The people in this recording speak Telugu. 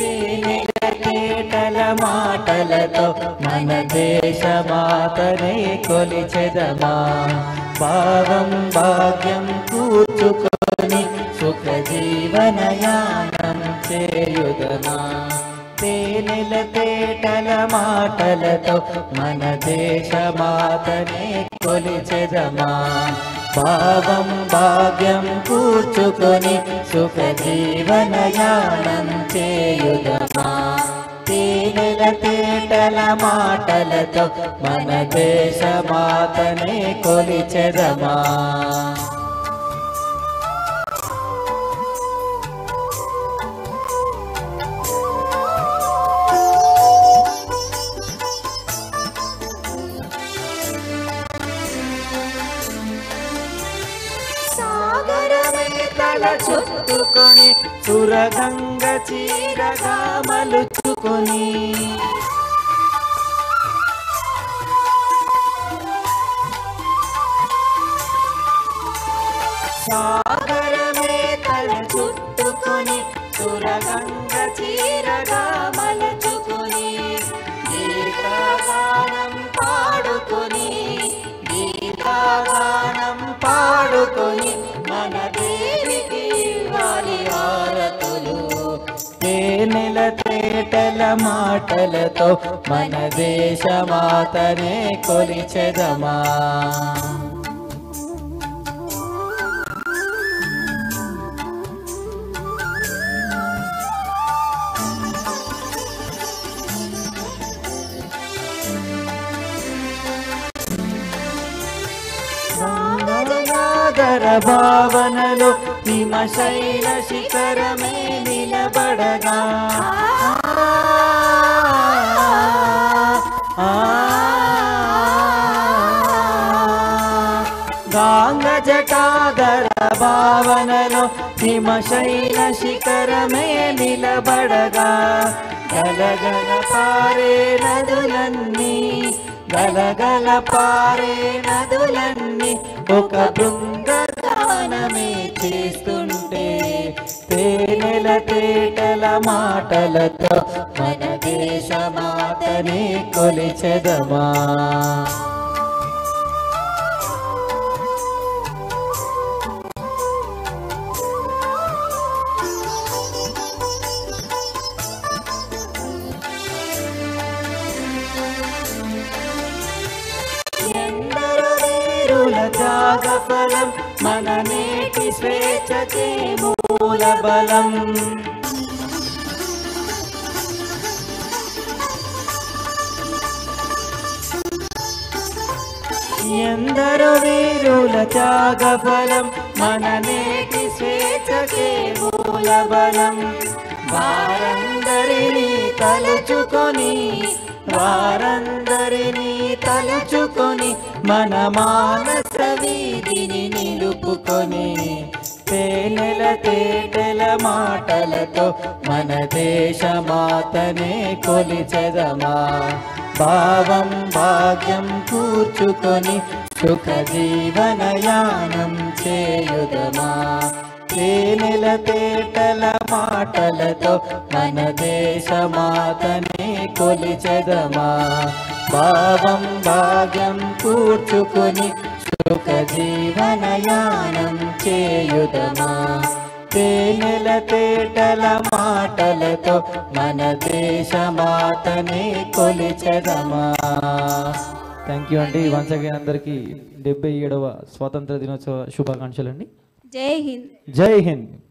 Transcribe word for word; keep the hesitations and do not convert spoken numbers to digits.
తేనెల తేటల మాటలతో మన దేశమాతనే కొలిచెదమా భావం భాగ్యం కూర్చుకొని సుఖ జీవనయానం చేయుదమా తేనెల తేటల మాటలతో మన దేశమాతనే కొలిచెదమా భావం భాగ్యం కూర్చుకొని సుఖ జీవనయానం చేయుదమా తేనెల తేటల మాటలతో మన దేశమాతనే కొలిచెదమా చుట్టుకొని సురగంగ చీరగా మలుచుకొని సాగరమే తల చుట్టుకొని సురగంగ చీరగా మలుచుకొని గీతగానం పాడుకొని గీతగానం పాడుకొని మన దేవికి వారి హారతులు తేనెల తేటల మాటలతో మన దేశమాతనే కొలిచెదమా సాగర భావనలో హిమశైల శిఖరమే నిలబడగా గాంగ జటాధర భావనలో హిమశైల శిఖరమే నిలబడగా గలగల పారే నదులన్నీ గలగల పారే నదులన్నీ ఒక బృందగానమే చేస్తుంటే తేనెల తేటల మాటలతో మన దేశమాతనే కొలిచెదమా త్యాగఫలం మన నేటి స్వేచ్ఛకే మూల బలం ఎందరో వీరుల త్యాగఫలం మన నేటి స్వేచ్ఛకే మూల బలం వారందరినీ తలుచుకొని వారందరినీ తలుచుకొని మన మానస వీధిని నిలుపుకొని తేనెల తేటల మాటలతో మన దేశమాతనే కొలిచెదమా భావం భాగ్యం కూర్చుకొని సుఖ జీవనయానం చేయుదమా తేనెల తేటల మాటలతో మన దేశమాతనే కొలిచెదమా భావం భాగ్యం కూర్చుకొని సుఖ జీవనయానం చేయుదమా తేనెల తేటల మాటలతో మన దేశమాతనే కొలిచెదమా థ్యాంక్ యూ అండి వన్స్ అగైన్ అందరికీ డెబ్బై ఏడవ స్వాతంత్ర దినోత్సవ శుభాకాంక్షలు అండి జై హింద్ జై హింద్